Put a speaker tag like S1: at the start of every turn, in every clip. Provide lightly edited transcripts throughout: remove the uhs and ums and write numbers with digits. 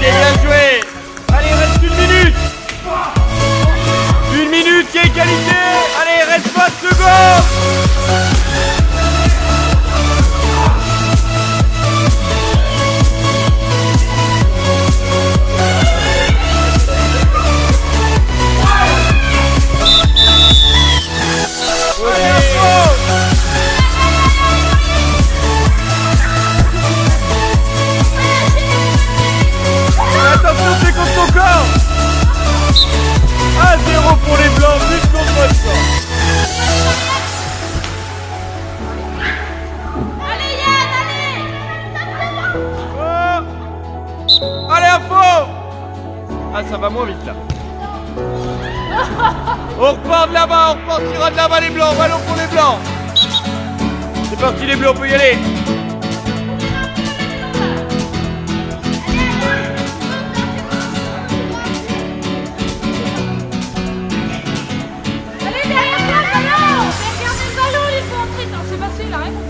S1: bien joué. Allez, il reste 1 minute. 1 minute qui est égalité. Allez, il reste 20 secondes. Attention, c'est contre ton corps. 1-0 pour les blancs, but contre votre corps.
S2: Allez Yann, allez.
S1: Oh. Allez, info. Ah, ça va moins vite là. On repart de là-bas, on repartira de là-bas les blancs, ballon pour les blancs. C'est parti les blancs, on peut y aller.
S2: Allez derrière toi, ballon. Regardez le ballon, il faut entrer. Non, c'est passé là, hein.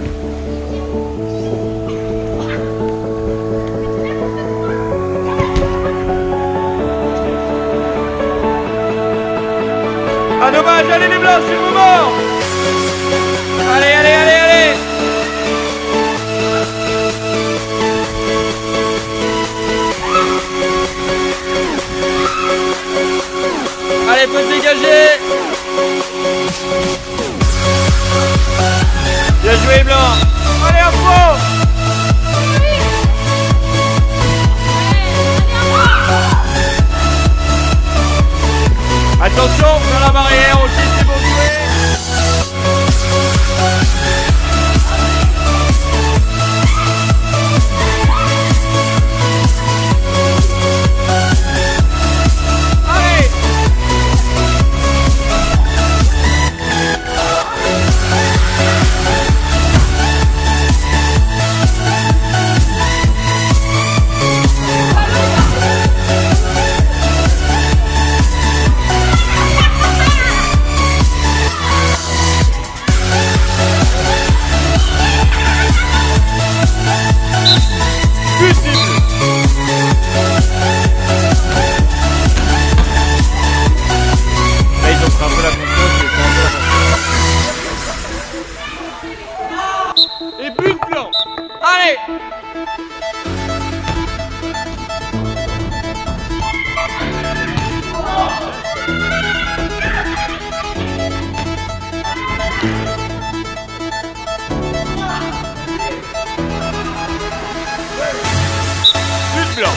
S1: Ah dommage, allez les blancs, c'est le moment. Allez, allez, allez, allez. Allez, faut se dégager. Bien joué les blancs. Allez, à fond. Attention, dans la barrière aussi, c'est bon joué. Allez. Et but blanc. Allez. But blanc.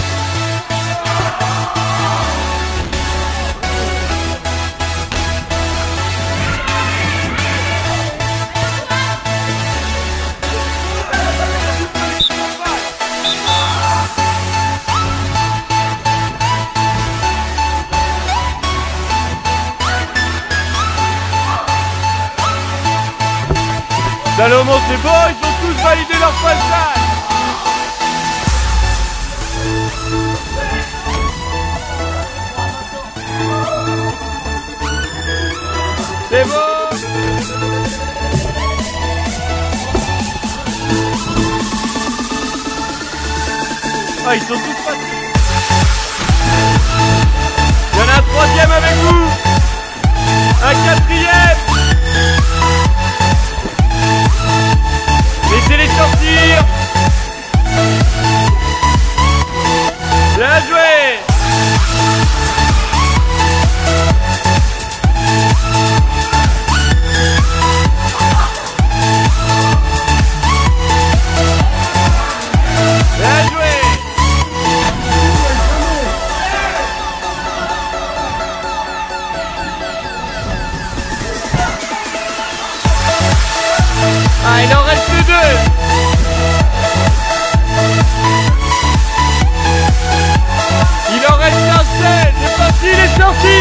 S1: Salomon, c'est bon, ils ont tous validé leur passage. C'est bon. Ah, ils sont tous passés. Il y en a un troisième avec vous. Un quatrième. Laissez-les sortir. Bien joué. Bien joué. Ah, il en reste que 2. Il en reste un seul. C'est parti, il est sorti.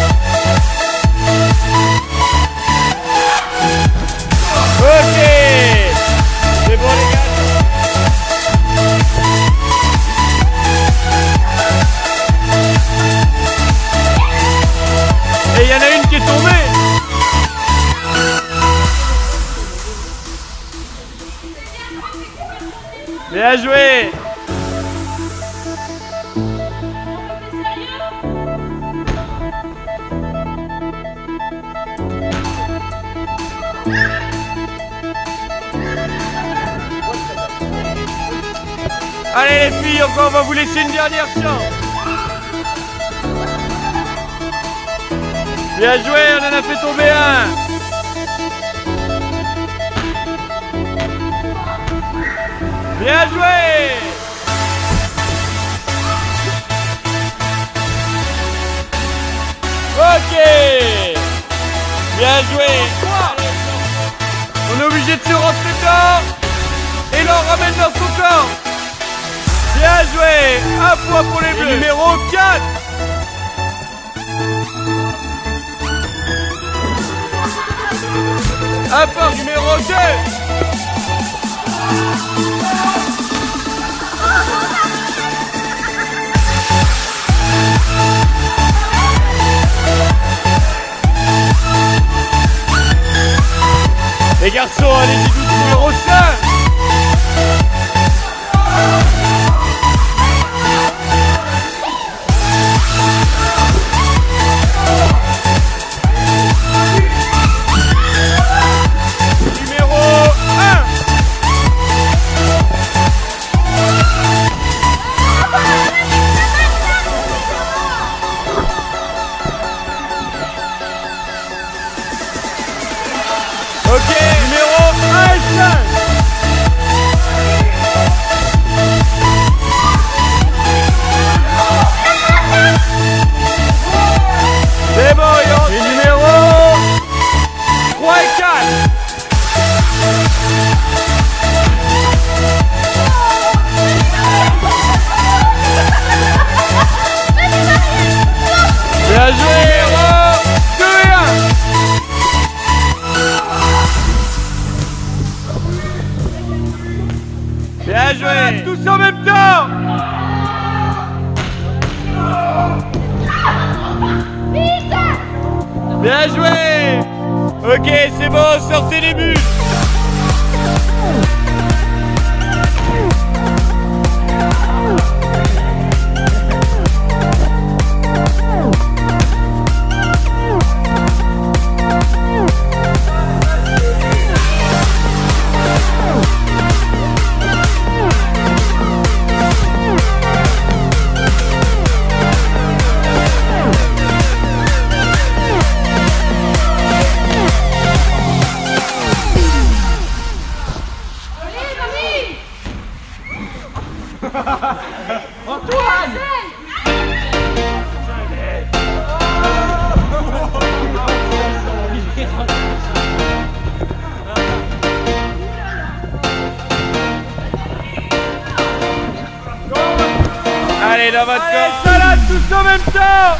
S1: Ok. C'est bon les gars. Et il y en a une qui est tombée. Bien joué. Allez les filles, encore on va vous laisser une dernière chance. Bien joué, on en a fait tomber un. Bien joué. Ok. Bien joué. On est obligé de se rentrer dedans. Et l'on ramène dans son corps. Bien joué. Un point pour les bleus. Et numéro 4. Un point numéro 2. Les garçons, allez-y tous, numéro 5. Numéro 1. Ok, numéro 1. C'est bon, et numéro 3 et 4. Bien joué, numéro 2 et 1. Bien joué, voilà, tous en même temps. Bien joué. Ok, c'est bon, sortez les buts.
S2: Antoine!
S1: Allez, dans votre camp. Salade tous en même temps.